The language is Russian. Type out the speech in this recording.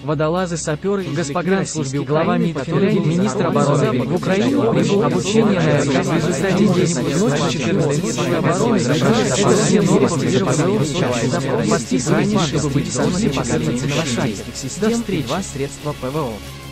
водолазы, саперы, госпогранслужбе, глава МИД, министр обороны в Украине, обучение на в результате действий ночи 14 обороны, это все новости, подписывайтесь, чтобы быть в курсе последних новостей. До встречи. Средства ПВО.